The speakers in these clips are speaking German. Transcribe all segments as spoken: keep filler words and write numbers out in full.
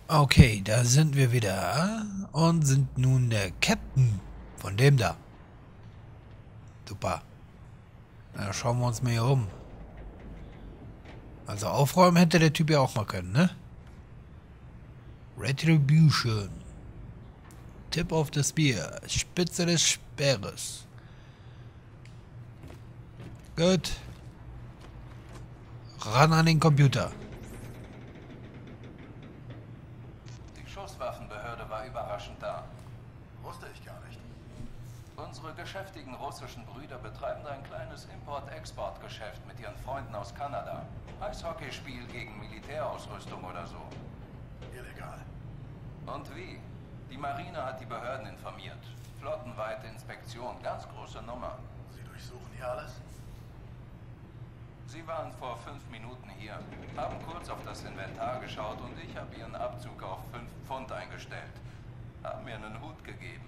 Okay, da sind wir wieder und sind nun der Captain von dem da. Super. Na, schauen wir uns mal hier um. Also aufräumen hätte der Typ ja auch mal können, ne? Retribution. Tip of the Spear. Spitze des Speeres. Gut. Ran an den Computer. Die Schusswaffenbehörde war überraschend da. Wusste ich gar nicht. Unsere geschäftigen russischen Brüder betreiben ein kleines Import-Export-Geschäft mit ihren Freunden aus Kanada. Eishockeyspiel gegen Militärausrüstung oder so. Illegal. Und wie? Die Marine hat die Behörden informiert. Flottenweite Inspektion, ganz große Nummer. Sie durchsuchen hier alles? Sie waren vor fünf Minuten hier, haben kurz auf das Inventar geschaut und ich habe ihren Abzug auf fünf Pfund eingestellt. Haben mir einen Hut gegeben.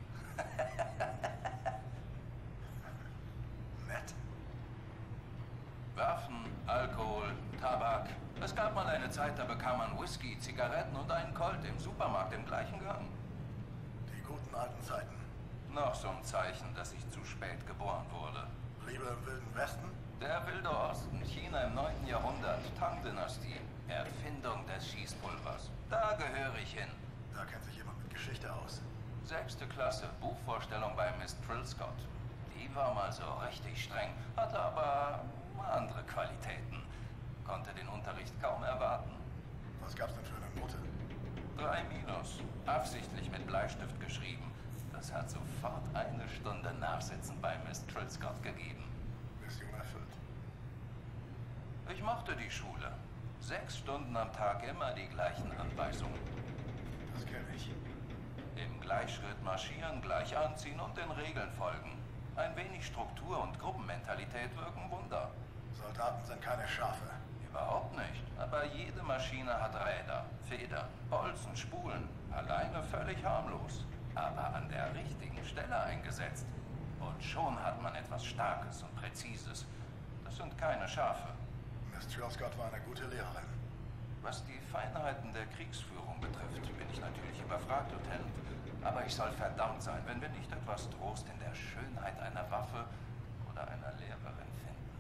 Nett. Waffen, Alkohol, Tabak. Es gab mal eine Zeit, da bekam man Whisky, Zigaretten und einen Colt im Supermarkt im gleichen Gang. Die guten alten Zeiten. Noch so ein Zeichen, dass ich zu spät geboren wurde. Lieber im Wilden Westen? Der Wilde Osten, China im neunten Jahrhundert, Tang-Dynastie, Erfindung des Schießpulvers. Da gehöre ich hin. Da kennt sich jemand mit Geschichte aus. Sechste Klasse, Buchvorstellung bei Miss Trilscott. Die war mal so richtig streng, hatte aber andere Qualitäten. Konnte den Unterricht kaum erwarten. Was gab's denn für eine Note? Drei Minus, absichtlich mit Bleistift geschrieben. Das hat sofort eine Stunde Nachsitzen bei Miss Trilscott gegeben. Mission erfüllt. Ich mochte die Schule. Sechs Stunden am Tag immer die gleichen Anweisungen. Das kenne ich. Im Gleichschritt marschieren, gleich anziehen und den Regeln folgen. Ein wenig Struktur und Gruppenmentalität wirken Wunder. Soldaten sind keine Schafe. Überhaupt nicht. Aber jede Maschine hat Räder, Federn, Bolzen, Spulen. Alleine völlig harmlos. Aber an der richtigen Stelle eingesetzt. Und schon hat man etwas Starkes und Präzises. Das sind keine Schafe. Miss Trilscott war eine gute Lehrerin. Was die Feinheiten der Kriegsführung betrifft, bin ich natürlich überfragt, Lieutenant. Aber ich soll verdammt sein, wenn wir nicht etwas Trost in der Schönheit einer Waffe oder einer Lehrerin finden.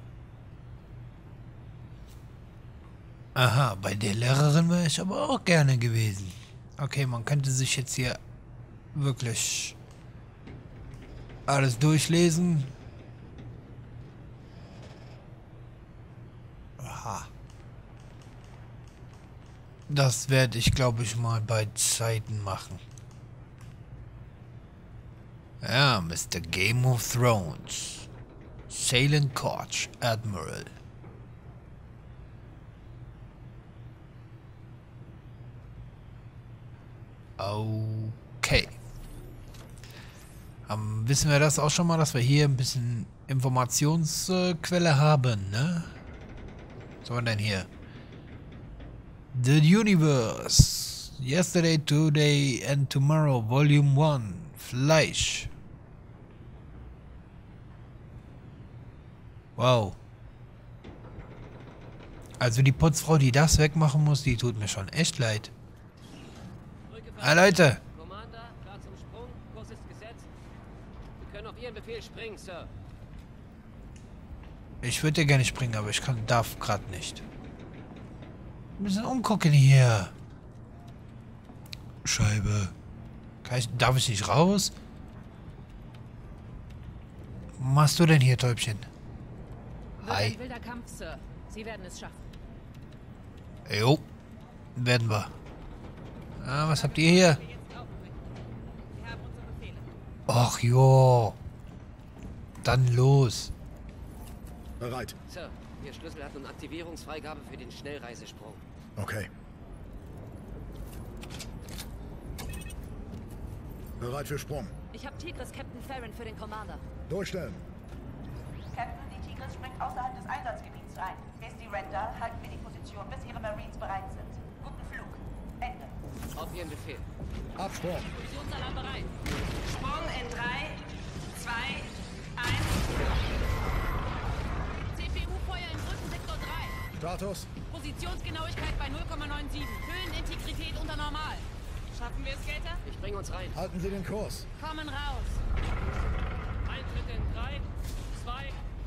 Aha, bei der Lehrerin wäre ich aber auch gerne gewesen. Okay, man könnte sich jetzt hier wirklich alles durchlesen. Aha. Das werde ich, glaube ich, mal bei Zeiten machen. Ja, Mister Game of Thrones. Sailing Coach Admiral. Okay. Ähm, wissen wir das auch schon mal, dass wir hier ein bisschen Informationsquelle haben, ne? Was haben wir denn hier? The Universe. Yesterday, Today and Tomorrow. Volume one. Fleisch. Wow. Also die Putzfrau, die das wegmachen muss, die tut mir schon echt leid. Ah, Leute. Commander, klar zum Sprung. Kurs ist gesetzt. Wir können auf Ihren Befehl springen, Sir. Ich würde ja gerne springen, aber ich kann, darf gerade nicht. Wir müssen umgucken hier. Scheibe. Kann ich, darf ich nicht raus? Was machst du denn hier, Täubchen? Wird Hi. ein wilder Kampf, Sir. Sie werden es schaffen. Jo. Werden wir. Ah, was habt ihr hier? Sie haben unsere Befehle. Och jo. Dann los. Bereit. Sir, Ihr Schlüssel hat nun Aktivierungsfreigabe für den Schnellreisesprung. Okay. Bereit für Sprung. Ich habe Tigris Captain Farron für den Commander. Durchstellen. Captain, die Tigris springt außerhalb des Einsatzgebiets ein. Misty Render, halten wir die Position, bis Ihre Marines bereit sind. Guten Flug. Ende. Auf Ihren Befehl. Absprung. Fusionsalarm bereit. Sprung in drei, zwei, eins. C P U-Feuer im Brückensektor drei. Status. Positionsgenauigkeit bei null Komma neun sieben. Höhenintegrität unter Normal. Schaffen wir es, Gator? Ich bringe uns rein. Halten Sie den Kurs. Kommen raus. Eintritt in drei, zwei,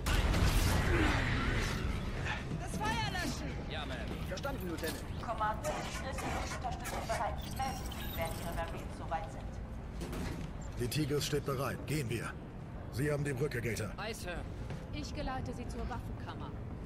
Das Feuer löschen. ja, Ma'am. Verstanden, Lieutenant. Kommando, Tigris ist Luftunterstützung bereit. Melden Sie sich, während Ihre Marines soweit sind. Die Tigris steht bereit. Gehen wir. Sie haben die Brücke, Gator. Aye, Sir. Ich geleite Sie zur Waffenkammer.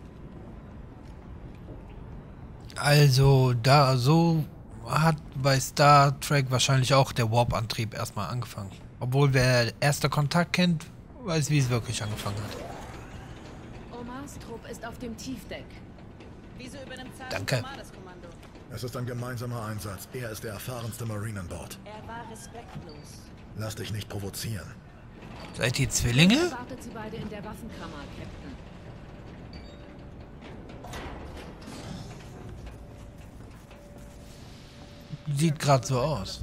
Also, da so hat bei Star Trek wahrscheinlich auch der Warp-Antrieb erstmal angefangen. Obwohl wer erster Kontakt kennt, weiß, wie es wirklich angefangen hat. Omars Trupp ist auf dem Tiefdeck. Wieso übernimmt Sergeant Danke. Omar das Kommando? Es ist ein gemeinsamer Einsatz. Er ist der erfahrenste Marine an Bord. Er war respektlos. Lass dich nicht provozieren. Seid ihr Zwillinge? Wartet Sie beide in der Waffenkammer, Captain. Sieht gerade so aus.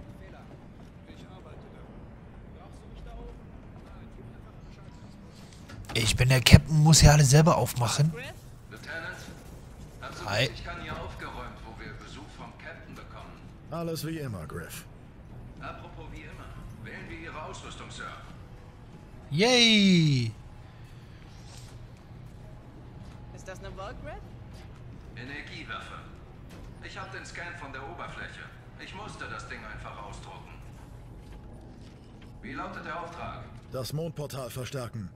Ich bin der Captain, muss ja alles selber aufmachen. Lieutenant, also Hi. ich kann hier aufgeräumt, wo wir Besuch vom Captain bekommen. Alles wie immer, Griff. Apropos wie immer, wählen wir Ihre Ausrüstung, Sir. Yay! Ist das eine Volgrid? Energiewaffe. Ich habe den Scan von der Oberfläche. Ich musste das Ding einfach ausdrucken. Wie lautet der Auftrag? Das Mondportal verstärken.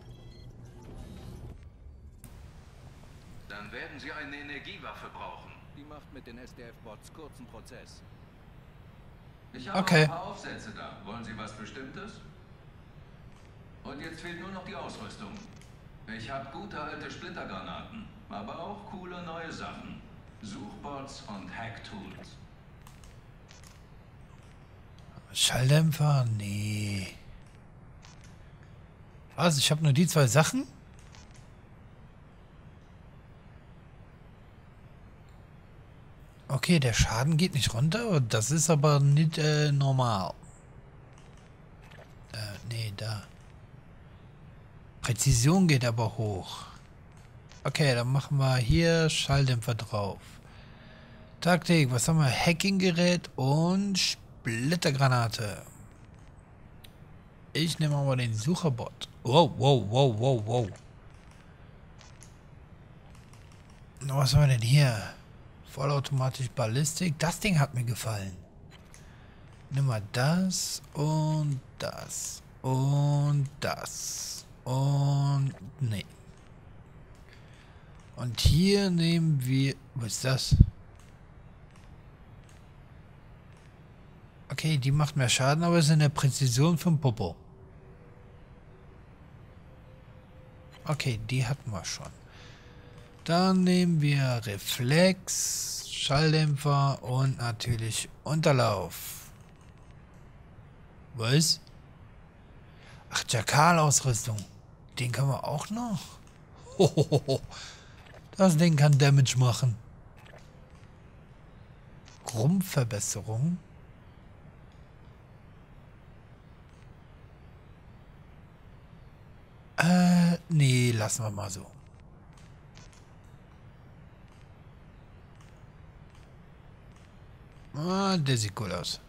Dann werden Sie eine Energiewaffe brauchen. Die macht mit den S D F-Bots kurzen Prozess. Ich habe Okay. ein paar Aufsätze da. Wollen Sie was Bestimmtes? Und jetzt fehlt nur noch die Ausrüstung. Ich habe gute alte Splittergranaten, aber auch coole neue Sachen. Suchbots und Hacktools. Schalldämpfer? Nee. Was? Ich habe nur die zwei Sachen? Okay, der Schaden geht nicht runter. Das ist aber nicht äh, normal. Äh, nee, da. Präzision geht aber hoch. Okay, dann machen wir hier Schalldämpfer drauf. Taktik, was haben wir? Hackinggerät und Splittergranate. Ich nehme aber den Sucherbot. Wow, wow, wow, wow, wow. Na, was haben wir denn hier? Vollautomatisch Ballistik. Das Ding hat mir gefallen. Nimm mal das und das und das und nee. Und hier nehmen wir... Was ist das? Okay, die macht mehr Schaden, aber ist in der Präzision vom Popo. Okay, die hatten wir schon. Dann nehmen wir Reflex, Schalldämpfer und natürlich Unterlauf. Was? Ach, Jakal-Ausrüstung. Den können wir auch noch? Hohoho. Das Ding kann Damage machen. Rumpfverbesserung. Äh, nee, lassen wir mal so. Ah, der sieht gut aus.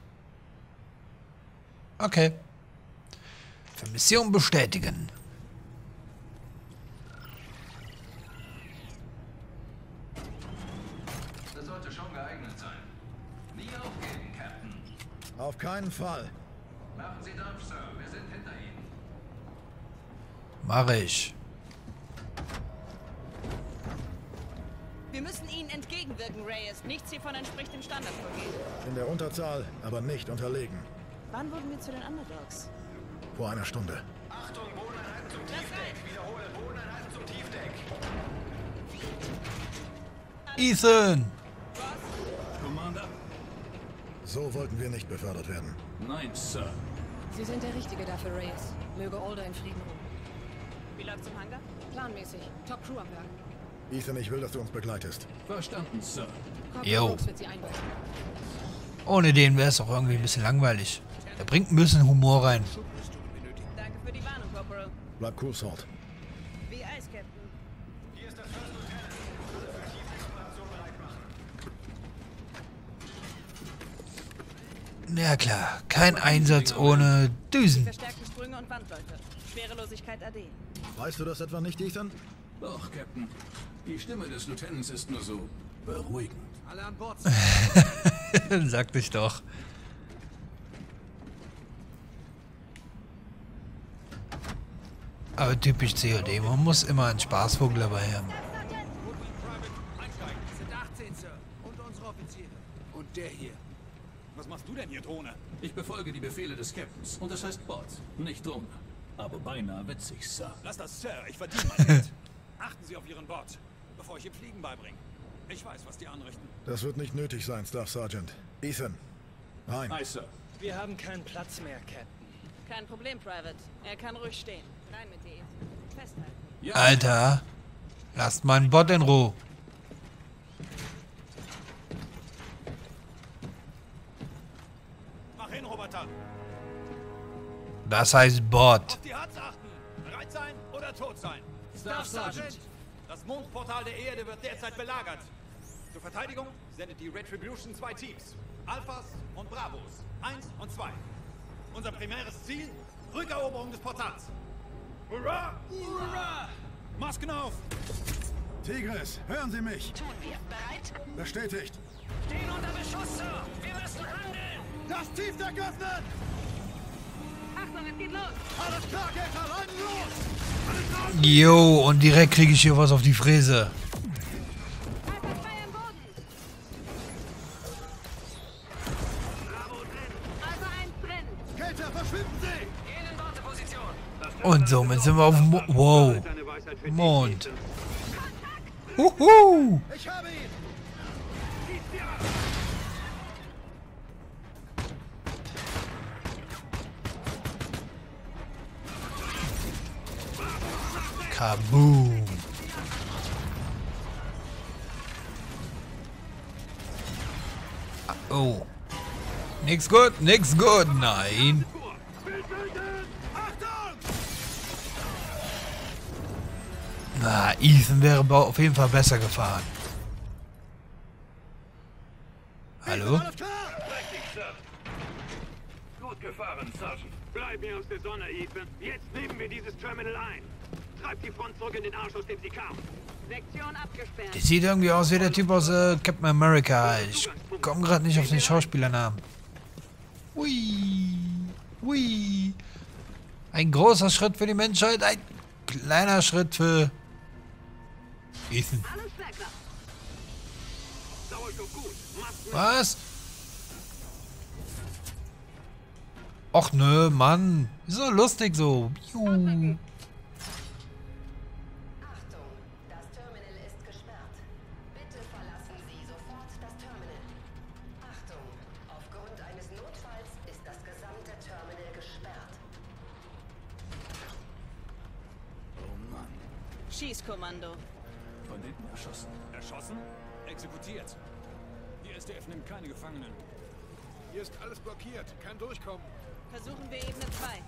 Okay. Für Mission bestätigen. Das sollte schon geeignet sein. Nie aufgeben, Captain. Auf keinen Fall. Machen Sie Dampf, Sir. Wir sind hinter Ihnen. Mach ich. Wir müssen ihnen entgegenwirken, Reyes. Nichts hiervon entspricht dem Standardvorgehen. In der Unterzahl, aber nicht unterlegen. Wann wurden wir zu den Underdogs? Vor einer Stunde. Achtung, Bodeneinheiten zum Tiefdeck. Wiederhole, Bodeneinheiten zum Tiefdeck. Ethan! Commander? So wollten wir nicht befördert werden. Nein, Sir. Sie sind der Richtige dafür, Reyes. Möge Alder in Frieden ruhen. Wie läuft's im Hangar? Planmäßig. Top Crew am Werk. Ethan, ich will, dass du uns begleitest. Verstanden, Sir. Jo. Brooks wird sie einweisen. Ohne den wäre es auch irgendwie ein bisschen langweilig. Er bringt ein bisschen Humor rein. Danke für die Warnung, Corporal. Bleib cool, Salt. Wie Eis, Captain. Hier ist der First Lieutenant. Alle für Tiefexploration bereit machen. Ja klar, kein Einsatz ohne Düsen. Verstärkte Sprünge und Wandläufe. Schwerelosigkeit A D. Weißt du das etwa nicht, Ethan? Doch, Captain. Die Stimme des Lieutenants ist nur so beruhigend. Alle an Bord. Sagte ich doch. Aber typisch C O D, man muss immer einen Spaßvogel dabei haben. Einsteigen. Es sind achtzehn, Sir. Und unsere Offiziere. Und der hier. Was machst du denn hier, Drohne? Ich befolge die Befehle des Captains. Und das heißt Bord, nicht Drohne. Aber beinahe witzig, Sir. Lass das, Sir. Ich verdiene mein Geld. Achten Sie auf Ihren Bord, bevor ich ihm Fliegen beibringe. Ich weiß, was die anrichten. Das wird nicht nötig sein, Staff Sergeant. Ethan. Nein. Hi, Sir. Wir haben keinen Platz mehr, Captain. Kein Problem, Private. Er kann ruhig stehen. Rein mit dir. Festhalten. Ja. Alter, lasst meinen Bot in Ruhe. Mach hin, Roboter. Das heißt Bot. Auf die Hatz achten. Bereit sein oder tot sein. Staff Sergeant. Das Mondportal der Erde wird derzeit belagert. Zur Verteidigung sendet die Retribution zwei Teams. Alphas und Bravos. Eins und zwei. Unser primäres Ziel? Rückeroberung des Portals. Hurra! Hurra! Masken auf! Tigris, hören Sie mich. Tun wir. Bereit? Bestätigt. Stehen unter Beschuss, Sir! Wir müssen handeln! Das Tiefdeck öffnen! Achtung, es geht los! Alles klar, Gegner, rein los! Jo, und direkt kriege ich hier was auf die Fräse. Alpha zwei am Boden! Alpha eins drin! Cater, verschwinden Sie! Gehen in Warteposition! Und somit sind wir auf dem Mo Wow. Mond. Huhu. Ich habe ihn! Kaboom. Ah, oh. Nix gut, nix gut. Nein. Na, Ethan wäre ba- auf jeden Fall besser gefahren. Hallo? Alles klar! Gut gefahren, Sergeant. Bleib mir aus der Sonne, Ethan. Jetzt nehmen wir dieses Terminal ein. Treib die Front zurück in den Arsch, aus dem sie kam. Sektion abgesperrt. Der sieht irgendwie aus wie der Typ aus äh, Captain America. Ich komme gerade nicht auf den Schauspielernamen. Ui. Ui. Ein großer Schritt für die Menschheit, ein kleiner Schritt für Ethan. Alles Schwerkraft. Sauerstoff gut. Masken Was? Och nö, Mann. Ist doch lustig so. Juhu. Achtung, das Terminal ist gesperrt. Bitte verlassen Sie sofort das Terminal. Achtung, aufgrund eines Notfalls ist das gesamte Terminal gesperrt. Oh Mann. Schießkommando. Von hinten erschossen. Erschossen? Exekutiert. Die S D F nimmt keine Gefangenen. Hier ist alles blockiert. Kein Durchkommen. Versuchen wir Ebene zwei.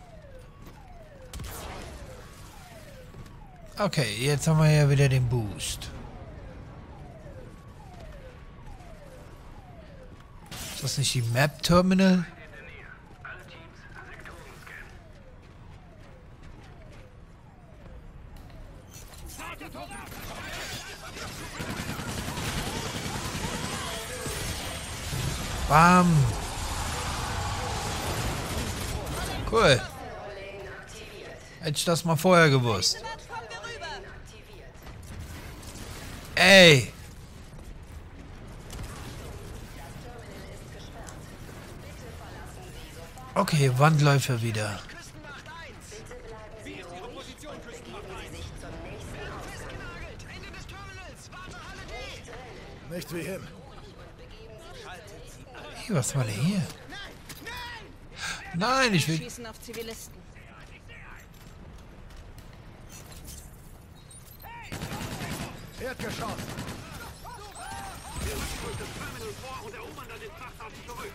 Okay, jetzt haben wir ja wieder den Boost. Ist das nicht die Map Terminal? Bam. Cool. Hätte ich das mal vorher gewusst. Kommen wir rüber! Ey. Okay, Wandläufer wieder. Wie ist Ihre Position, Küstenwacht eins? Ende des Terminals! Wartehalle D! Nichts wie hin. Hey, was war denn hier? Nein, ich will... Schießen auf Zivilisten. Erdgeschoss. das Terminal vor und erobern dann den Frachthafen zurück.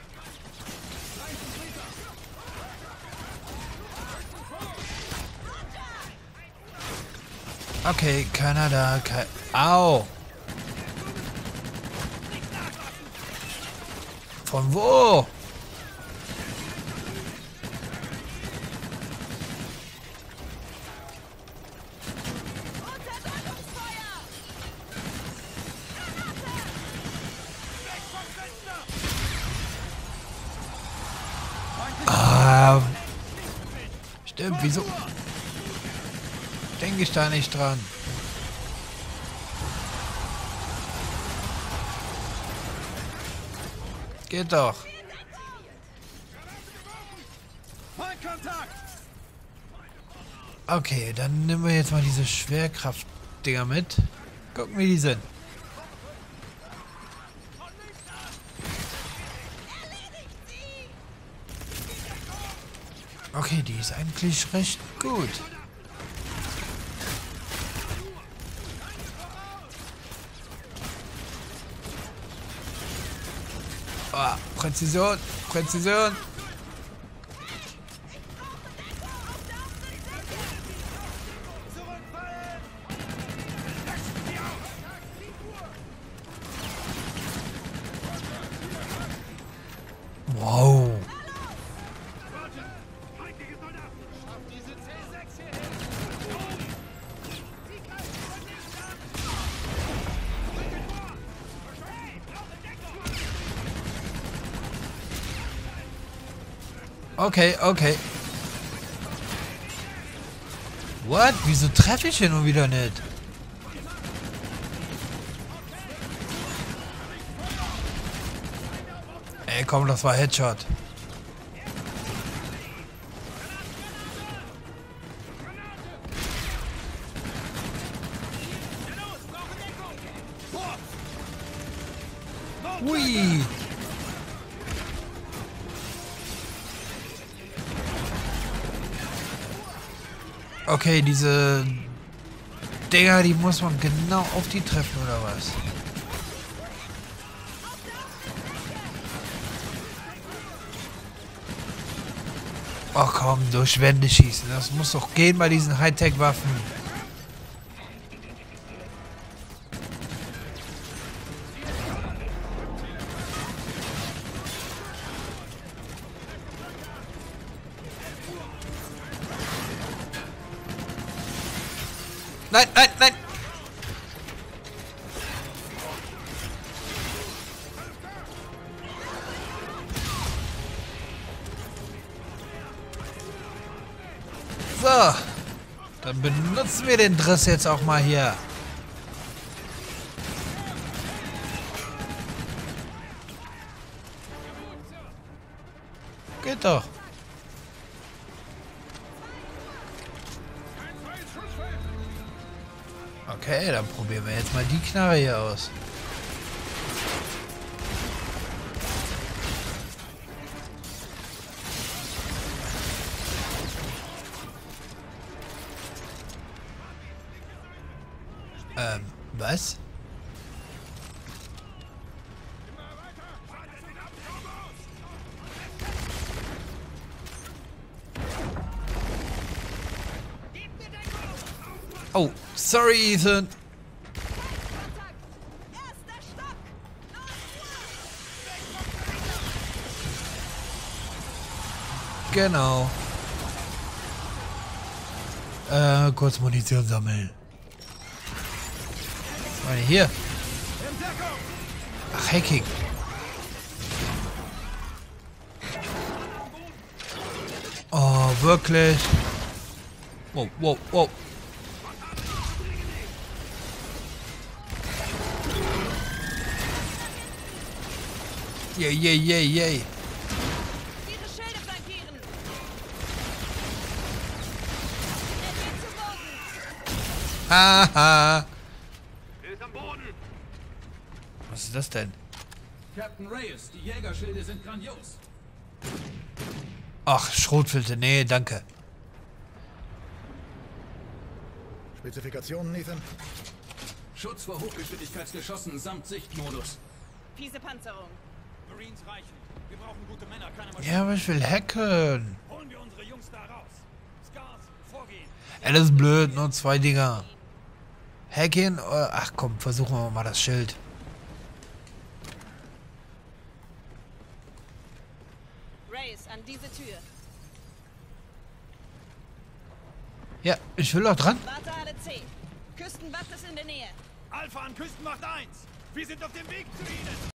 Okay, keiner da. Kein... Au! Von wo? Stimmt, wieso? Denke ich da nicht dran. Geht doch. Okay, dann nehmen wir jetzt mal diese Schwerkraft-Dinger mit. Gucken, wie die sind. Okay, die ist eigentlich recht gut. Oh, Präzision, Präzision. Wow. Okay, okay. What? Wieso treffe ich hier nun wieder nicht? Ey, komm, das war Headshot. Hui. Okay, diese Dinger, die muss man genau auf die treffen, oder was? Oh komm, durch Wände schießen. Das muss doch gehen bei diesen Hightech-Waffen. Nein, nein, nein! So, dann benutzen wir den Driss jetzt auch mal hier. Geht doch. Okay, dann probieren wir jetzt mal die Knarre hier aus. Ähm, was? Oh, sorry, Ethan. Genau. Äh, kurz Munition sammeln. Was war denn hier? Ach, Hacking. Oh, wirklich? Wow, wow, wow. Yay, yay, yay, yay. Diese Schilde flankieren. Haha. Er ist am Boden. Was ist das denn? Captain Reyes, die Jägerschilde sind grandios. Ach, Schrotflinte. Nee, danke. Spezifikationen, Ethan? Schutz vor Hochgeschwindigkeitsgeschossen samt Sichtmodus. Fiese Panzerung. Marines reichen. Wir brauchen gute Männer, keine Maschinen. Ja, aber ich will hacken. Holen wir unsere Jungs da raus. Scars, vorgehen. Ey, das ist blöd. Nur zwei Dinger. Hacken? Ach komm, versuchen wir mal das Schild. Reyes, an diese Tür. Ja, ich will doch dran. Warte C. Küstenwacht ist in der Nähe. Alpha an Küstenmacht eins. Wir sind auf dem Weg zu Ihnen.